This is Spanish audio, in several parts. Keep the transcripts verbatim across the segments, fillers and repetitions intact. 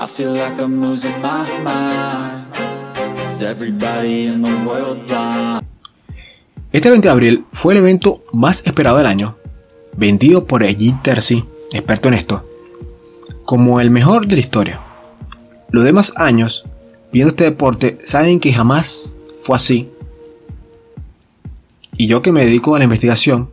feel like I'm losing my mind. Is everybody in the world blind? Este veinte de abril fue el evento más esperado del año, vendido por Egidio Terzi, experto en esto, como el mejor de la historia. Los demás años, viendo este deporte, saben que jamás fue así. Y yo que me dedico a la investigación,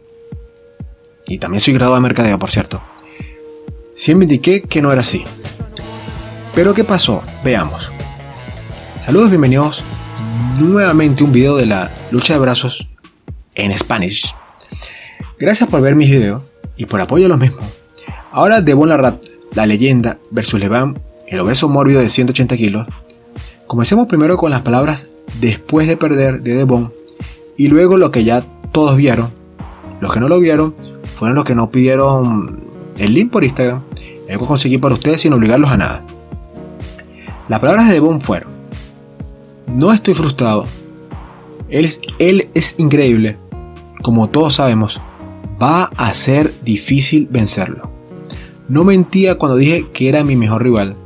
y también soy graduado de mercadeo, por cierto, siempre indiqué que no era así. Pero ¿qué pasó? Veamos. Saludos, bienvenidos nuevamente a un video de la lucha de brazos en Spanish. Gracias por ver mis videos y por apoyo a los mismos. Ahora Devon Larratt, la leyenda, versus Levan, el obeso mórbido de ciento ochenta kilos. Comencemos primero con las palabras después de perder de Devon y luego lo que ya todos vieron. Los que no lo vieron fueron los que no pidieron el link por Instagram, el que conseguí para ustedes sin obligarlos a nada. Las palabras de Devon fueron: no estoy frustrado, él es, él es increíble, como todos sabemos, va a ser difícil vencerlo. No mentía cuando dije que era mi mejor rival.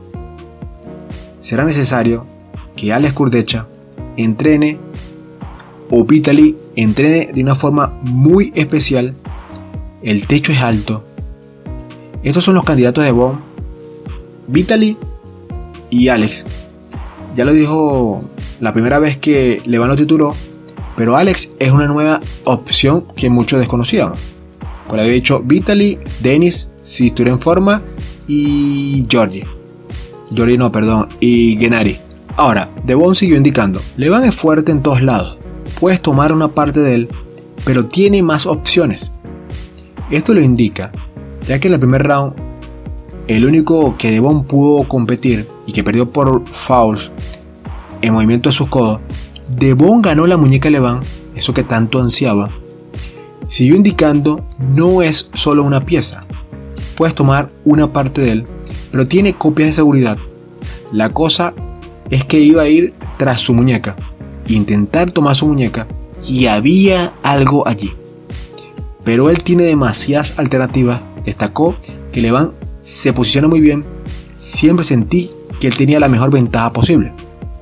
Será necesario que Alex Kurdecha entrene o Vitaly entrene de una forma muy especial. El techo es alto. Estos son los candidatos de Devon, Vitaly y Alex. Ya lo dijo la primera vez que Levan lo tituló, pero Alex es una nueva opción que muchos desconocían. Como había dicho, Vitaly, Denis, si estuviera en forma, y Georgie. Georgie no, perdón, y Gennady. Ahora, Devon siguió indicando: Levan es fuerte en todos lados, puedes tomar una parte de él, pero tiene más opciones. Esto lo indica, ya que en el primer round, el único que Devon pudo competir y que perdió por fouls en movimiento de sus codos, Devon ganó la muñeca Levan, eso que tanto ansiaba. Siguió indicando: no es solo una pieza, puedes tomar una parte de él, pero tiene copias de seguridad. La cosa es que iba a ir tras su muñeca, intentar tomar su muñeca, y había algo allí. Pero él tiene demasiadas alternativas. Destacó que Levan se posiciona muy bien. Siempre sentí que él tenía la mejor ventaja posible.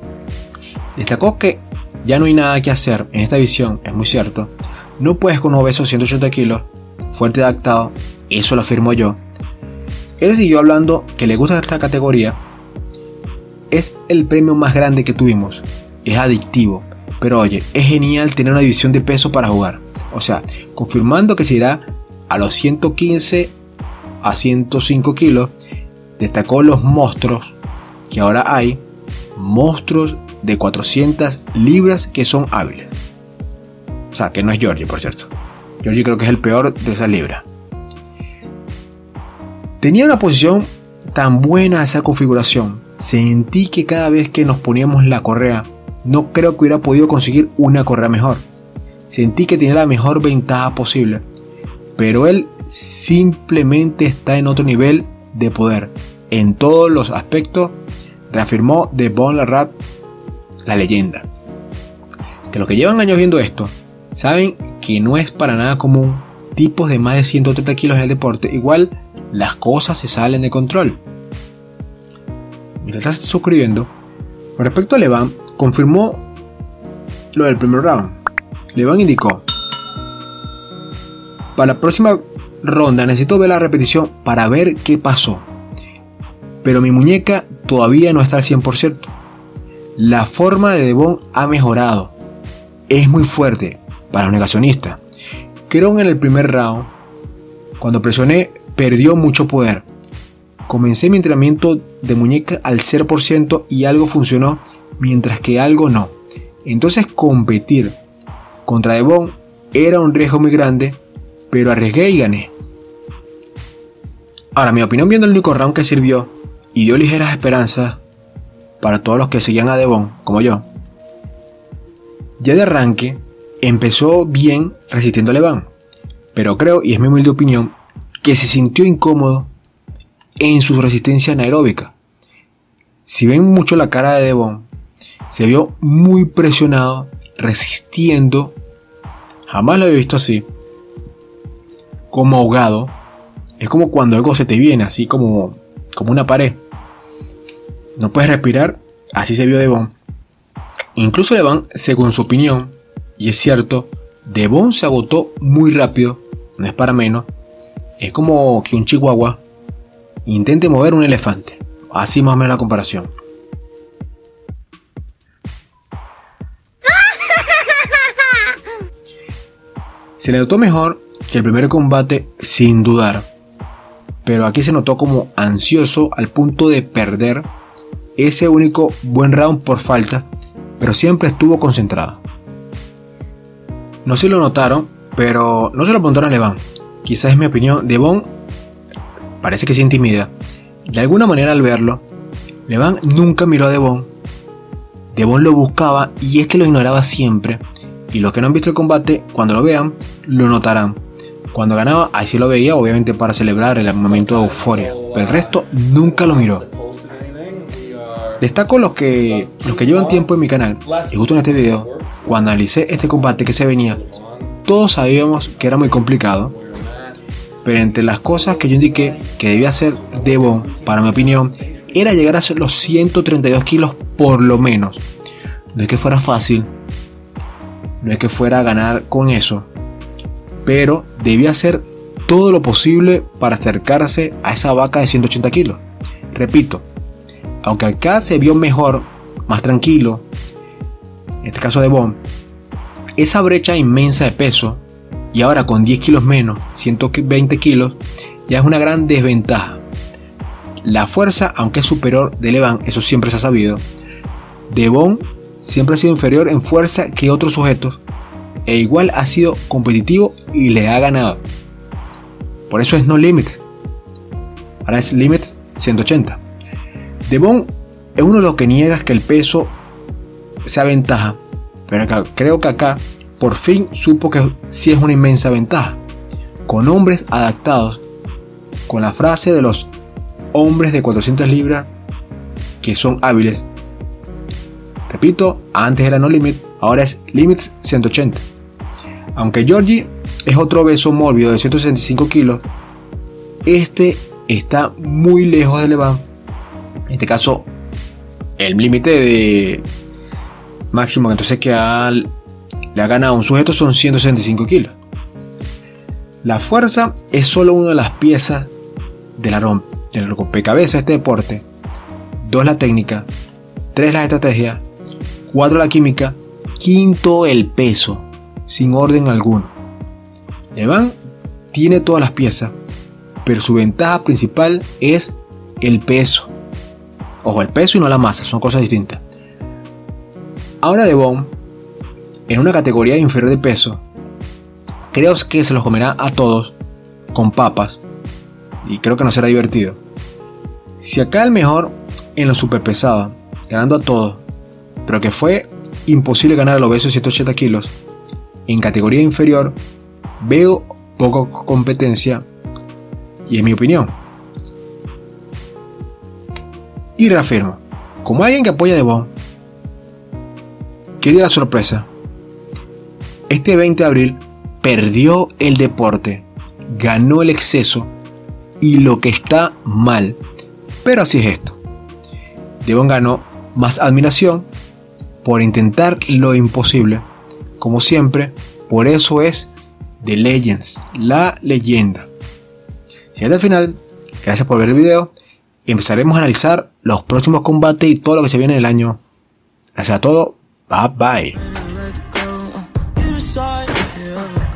Destacó que ya no hay nada que hacer en esta división, es muy cierto. No puedes con un obeso de ciento ochenta kilos, fuerte y adaptado, eso lo afirmo yo. Él siguió hablando que le gusta esta categoría. Es el premio más grande que tuvimos, es adictivo, pero oye, es genial tener una división de peso para jugar. O sea, confirmando que se irá a los ciento quince a ciento cinco kilos. Destacó los monstruos que ahora hay, monstruos de cuatrocientas libras que son hábiles. O sea, que no es Georgie, por cierto. Georgie creo que es el peor de esas libras. Tenía una posición tan buena esa configuración. Sentí que cada vez que nos poníamos la correa, no creo que hubiera podido conseguir una correa mejor. Sentí que tenía la mejor ventaja posible, pero él simplemente está en otro nivel de poder en todos los aspectos, reafirmó Devon Larratt, la leyenda. Que los que llevan años viendo esto saben que no es para nada común tipos de más de ciento treinta kilos en el deporte. Igual las cosas se salen de control. Mientras estás suscribiendo, con respecto a Levan, confirmó lo del primer round. Levan indicó: para la próxima ronda necesito ver la repetición para ver qué pasó, pero mi muñeca todavía no está al cien por ciento. La forma de Devon ha mejorado, es muy fuerte para los negacionistas. Creo que en el primer round, cuando presioné, perdió mucho poder. Comencé mi entrenamiento de muñeca al cero por ciento y algo funcionó, mientras que algo no. Entonces competir contra Devon era un riesgo muy grande, pero arriesgué y gané. Ahora, mi opinión, viendo el único round que sirvió y dio ligeras esperanzas para todos los que seguían a Devon, como yo. Ya de arranque empezó bien resistiendo a Levan, pero creo, y es mi humilde opinión, que se sintió incómodo en su resistencia anaeróbica. Si ven mucho la cara de Devon, se vio muy presionado, resistiendo. Jamás lo había visto así, como ahogado. Es como cuando algo se te viene así como, como una pared. no puedes respirar, así se vio Devon. Incluso Devon, según su opinión, y es cierto, Devon se agotó muy rápido, no es para menos. Es como que un chihuahua intente mover un elefante, así más o menos la comparación. Se le notó mejor que el primer combate sin dudar, pero aquí se notó como ansioso al punto de perder ese único buen round por falta, pero siempre estuvo concentrado. No se lo notaron, pero no se lo preguntaron a Devon. Quizás es mi opinión, Devon parece que se intimida. De alguna manera al verlo, Devon nunca miró a Devon. Devon lo buscaba y este lo ignoraba siempre. Y los que no han visto el combate, cuando lo vean, lo notarán. Cuando ganaba, ahí sí lo veía, obviamente para celebrar el momento de euforia. Pero el resto nunca lo miró. Destaco los que, los que llevan tiempo en mi canal. Y justo en este video, cuando analicé este combate que se venía, todos sabíamos que era muy complicado. Pero entre las cosas que yo indiqué que debía hacer Devon, para mi opinión, era llegar a los ciento treinta y dos kilos por lo menos. No es que fuera fácil, no es que fuera a ganar con eso, pero debía hacer todo lo posible para acercarse a esa vaca de ciento ochenta kilos. Repito, aunque acá se vio mejor, más tranquilo, en este caso Devon, esa brecha inmensa de peso, y ahora con diez kilos menos, ciento veinte kilos, ya es una gran desventaja. La fuerza, aunque es superior de Devon, eso siempre se ha sabido, Devon siempre ha sido inferior en fuerza que otros sujetos, e igual ha sido competitivo y le ha ganado. Por eso es no limit, ahora es limit ciento ochenta. Devon es uno de los que niega que el peso sea ventaja, pero acá, creo que acá por fin supo que sí es una inmensa ventaja, con hombres adaptados, con la frase de los hombres de cuatrocientas libras que son hábiles. Repito, antes era no limit, ahora es limit ciento ochenta. Aunque Georgie es otro obeso mórbido de ciento sesenta y cinco kilos, este está muy lejos de Devon. En este caso, el límite de máximo entonces que ha, le ha ganado a un sujeto son ciento sesenta y cinco kilos. La fuerza es solo una de las piezas de la romp del rompecabezas de este deporte. Dos la técnica, tres la estrategia, cuatro la química, quinto el peso, sin orden alguno. Devon tiene todas las piezas, pero su ventaja principal es el peso. Ojo, el peso y no la masa, son cosas distintas. Ahora Devon, en una categoría inferior de peso, creo que se los comerá a todos con papas, y creo que no será divertido. Si acá el mejor en lo superpesado, ganando a todos, pero que fue imposible ganar al obeso de ciento ochenta kilos, en categoría inferior veo poca competencia, y es mi opinión. Y reafirmo, como alguien que apoya a Devon, quería la sorpresa. Este veinte de abril perdió el deporte, ganó el exceso y lo que está mal, pero así es esto. Devon ganó más admiración por intentar lo imposible, como siempre. Por eso es The Legends, la leyenda. Si hasta el final, gracias por ver el video. Empezaremos a analizar los próximos combates y todo lo que se viene en el año. Gracias a todos. Bye bye.